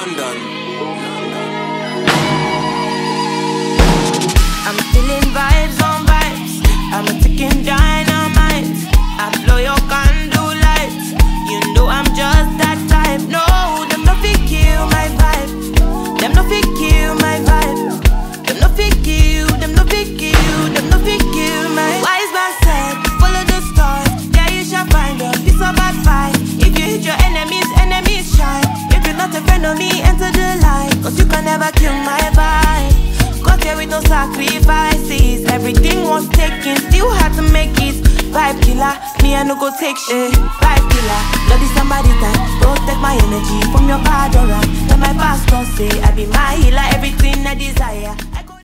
London. I'm feeling vibes on vibes. I'm a ticking dynamite. I blow your candle lights. You know I'm just that type. No, them no fit kill my vibe. Them no fit kill my vibe. Them no fit kill. Them no fit kill. Them no fit kill my. Wise man said, follow the stars. There you shall find a piece of advice. If you hit your enemies, enemies shine. If you're not a friend of me, enter the light. Cause you can never kill my vibe. Got here with no sacrifices. Everything was taken, still had to make it. Vibe killer, me I no go take shit. Vibe killer, love is somebody time. Protect my energy from your bad aura. Then my pastor say I be my healer, everything I desire.